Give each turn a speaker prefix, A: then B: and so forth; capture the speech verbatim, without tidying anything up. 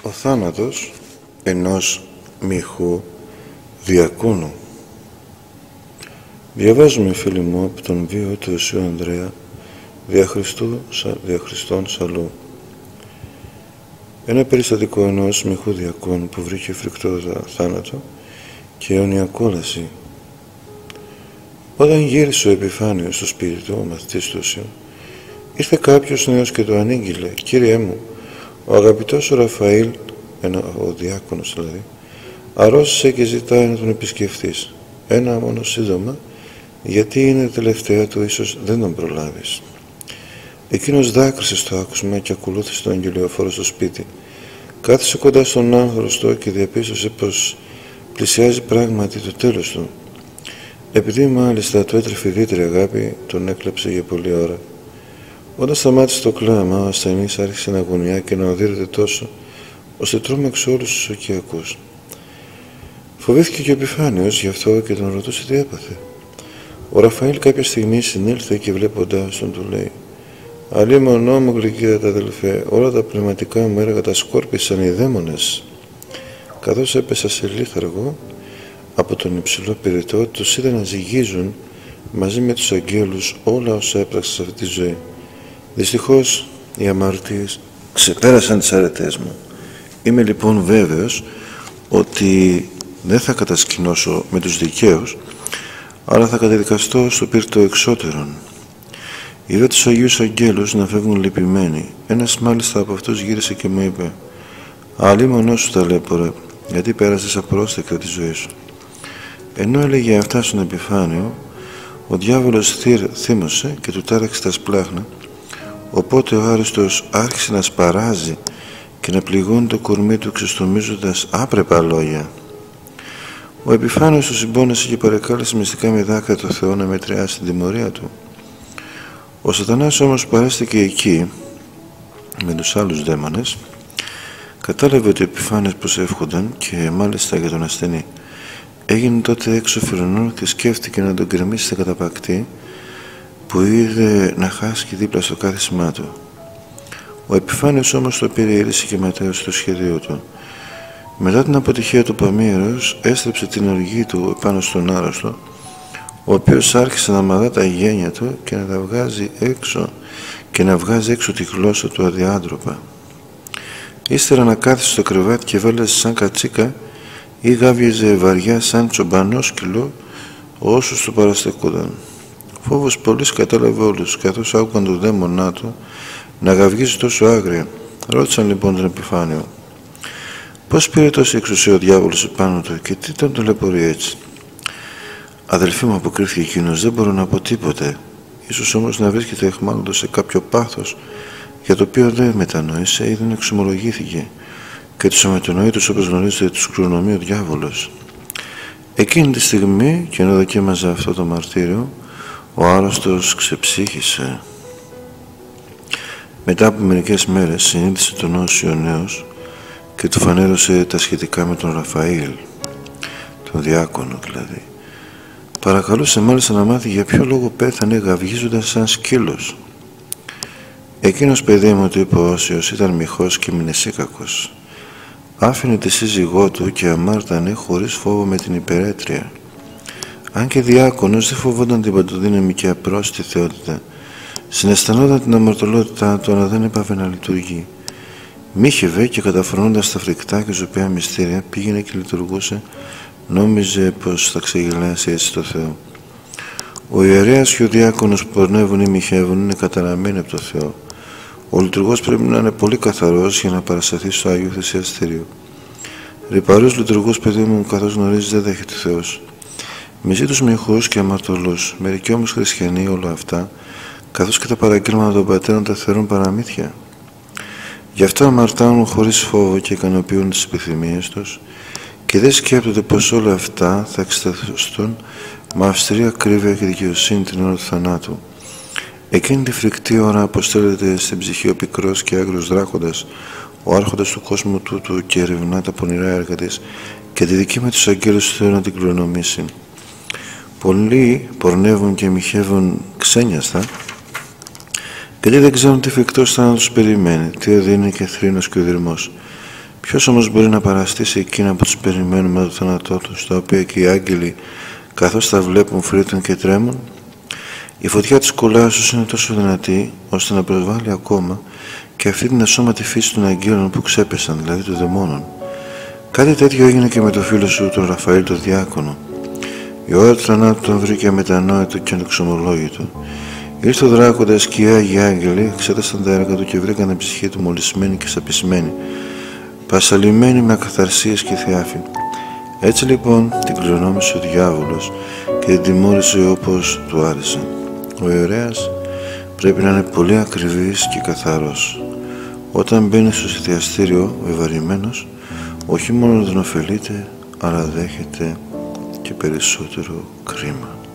A: Ο θάνατος ενός μοιχού διακόνου. Διαβάζουμε, φίλοι μου, από τον βίο του Ιησού Ανδρέα δια, Χριστού, δια Χριστόν Σαλού. Ένα περιστατικό ενός μοιχού διακόνου που βρήκε φρικτό θάνατο και αιώνια κόλαση. Όταν γύρισε ο Επιφάνιος στο σπίτι του, ο μαθητής του Ιησού, ήρθε κάποιος νέος και το ανήγγειλε: «Κύριέ μου, ο αγαπητός ο Ραφαήλ», ένα, ο διάκονος δηλαδή, αρρώστησε και ζητάει να τον επισκεφθείς. Ένα μόνο σύντομα, γιατί είναι τελευταία του, ίσως δεν τον προλάβεις. Εκείνος δάκρυσε στο άκουσμα και ακολούθησε τον αγγελιοφόρο στο σπίτι. Κάθισε κοντά στον άγνωστο και διαπίστωσε πως πλησιάζει πράγματι το τέλος του. Επειδή μάλιστα του έτρεφε ιδιαίτερη αγάπη, τον έκλαψε για πολλή ώρα. Όταν σταμάτησε το κλάμα, ο ασθενής άρχισε να αγωνιά και να οδύρεται τόσο, ώστε τρόμαξε όλους τους οικιακούς. Φοβήθηκε και ο Επιφάνιος γι' αυτό και τον ρωτούσε τι έπαθε. Ο Ραφαήλ κάποια στιγμή συνήλθε και βλέποντάς τον του λέει: «Αλλήμωνό μου, γλυκύτατα αδελφέ, όλα τα πνευματικά μου έργα τα σκόρπισαν οι δαίμονες». Καθώς έπεσα σε λίθαργο από τον υψηλό πυρετό, τους είδα να ζυγίζουν μαζί με τους αγγέλους όλα όσα έπραξα σε αυτή τη ζωή. Δυστυχώς οι αμαρτίες ξεπέρασαν τις αρετές μου. Είμαι λοιπόν βέβαιος ότι δεν θα κατασκηνώσω με τους δικαίους, αλλά θα καταδικαστώ στο πύρτο εξώτερον. Είδα τους Αγίους Αγγέλους να φεύγουν λυπημένοι. Ένας μάλιστα από αυτούς γύρισε και μου είπε: «Αλλήμωνό σου ταλέπορε, γιατί πέρασες απρόσδεκτα τη ζωή σου». Ενώ έλεγε αυτά στον Επιφάνιο, ο διάβολος θύμωσε και του τάραξε τα σπλάχνα, οπότε ο άριστος άρχισε να σπαράζει και να πληγώνει το κορμί του ξεστομίζοντας άπρεπα λόγια. Ο Επιφάνιος του συμπόνεσε και παρεκάλεσε μυστικά με δάκρυα το Θεό να μετριάσει την τιμωρία του. Ο Σατανάς όμως παρέστηκε εκεί με τους άλλους δαίμονες, κατάλαβε ότι ο Επιφάνιος προσεύχονταν και μάλιστα για τον ασθενή. Έγινε τότε έξω φρενών και σκέφτηκε να τον γκρεμίσει στα καταπακτή που είδε να χάσκει δίπλα στο κάθισμά του. Ο Επιφάνιος όμως το πήρε ήρηση και ματέωσε το σχέδιο του. Μετά την αποτυχία του Παμίρος έστρεψε την οργή του επάνω στον άρρωστο, ο οποίος άρχισε να μαδά τα γένια του και να τα βγάζει έξω και να βγάζει έξω τη γλώσσα του αδιάντροπα. Ύστερα να κάθισε στο κρεβάτι και βέλασε σαν κατσίκα ή γάβιζε βαριά σαν τσομπανό σκυλό όσους του παραστεκούνταν. Φόβος πολύς κατάλαβε όλους, καθώς άκουγαν τον δαίμονά του να γαυγίζει τόσο άγρια. Ρώτησαν λοιπόν τον Επιφάνιο: «Πώς πήρε τόση εξουσία ο διάβολος επάνω του και τι τον ταλαιπωρεί έτσι?» «Αδελφοί μου», αποκρίθηκε εκείνος, «δεν μπορώ να πω τίποτε. Ίσως όμως να βρίσκεται αιχμάλωτος σε κάποιο πάθος για το οποίο δεν μετανόησε ή δεν εξομολογήθηκε, και τους αμετανοήτους, όπως γνωρίζετε, τους κληρονομεί ο διάβολος». Εκείνη τη στιγμή, και ενώ δοκίμαζε αυτό το μαρτύριο, ο άρρωστος ξεψύχησε. Μετά από μερικές μέρες συνείδησε τον όσιο νέος και του φανέρωσε τα σχετικά με τον Ραφαήλ, τον διάκονο δηλαδή. Παρακαλούσε μάλιστα να μάθει για ποιο λόγο πέθανε γαυγίζοντας σαν σκύλος. Εκείνος, παιδί μου, του είπε ο όσιος, ήταν μοιχός και μνησίκακος. Άφηνε τη σύζυγό του και αμάρτανε χωρίς φόβο με την υπερέτρια. Αν και διάκονος, δεν φοβόταν την παντοδύναμη και απρόσιτη θεότητα. Συναισθανόταν την αμαρτωλότητά του, αλλά δεν έπαβε να λειτουργεί. Μύχευε και καταφρονώντας τα φρικτά και ζωπαία μυστήρια, πήγαινε και λειτουργούσε, νόμιζε πως θα ξεγελάσει έτσι το Θεό. Ο ιερέας και ο διάκονος που πορνεύουν ή μοιχεύουν είναι καταραμένοι από το Θεό. Ο λειτουργός πρέπει να είναι πολύ καθαρός για να παρασταθεί στο Άγιο Θυσιαστήριο. Ρυπαρούς λειτουργούς, παιδί μου, καθώς γνωρίζεις, δεν δέχεται ο Θεός. Μισεί τους μοιχούς και αμαρτωλούς, μερικοί όμως χριστιανοί, όλα αυτά, καθώς και τα παραγγέλματα των πατέρων, τα θεωρούν παραμύθια. Γι' αυτό αμαρτάνουν χωρίς φόβο και ικανοποιούν τις επιθυμίες τους και δεν σκέπτονται πως όλα αυτά θα εξεταστούν με αυστηρή ακρίβεια και δικαιοσύνη την ώρα του θανάτου. Εκείνη τη φρικτή ώρα αποστέλλεται στην ψυχή ο πικρός και άγριος δράκοντας, ο άρχοντας του κόσμου τούτου, και ερευνά τα πονηρά έργα της και τη δική με τους αγγέλους του Θεού να την κληρονομήσει. Πολλοί πορνεύουν και μοιχεύουν ξένιαστα, γιατί δεν ξέρουν τι φρικτός θάνατος περιμένει, τι οδύνη και θρήνος και οδυρμός. Ποιος όμως μπορεί να παραστήσει εκείνα που τους περιμένουν με το θάνατό τους, τα οποία και οι άγγελοι καθώς τα βλέπουν φρύτουν και τρέμουν? Η φωτιά της κολάσεως είναι τόσο δυνατή ώστε να προσβάλλει ακόμα και αυτή την ασώματη φύση των αγγέλων που ξέπεσαν, δηλαδή των δαιμόνων. Κάτι τέτοιο έγινε και με το φίλο σου τον Ραφαήλ τον διάκονο. Η ώρα του θανάτου τον βρήκε αμετανόητο και ανεξομολόγητο. Ήρθε ο δράκοντας και οι Άγιοι Άγγελοι εξέτασαν τα έργα του και βρήκαν την ψυχή του μολυσμένη και σαπισμένη, πασαλιμένη με ακαθαρσίες και θιάφη. Έτσι λοιπόν την κληρονόμησε ο διάβολος και την τιμώρησε όπως του άρεσε. Ο ιερέας πρέπει να είναι πολύ ακριβής και καθαρός. Όταν μπαίνει στο εστιαστήριο βεβαρημένος, όχι μόνο δεν ωφελείται, αλλά δέχεται και περισσότερο κρίμα.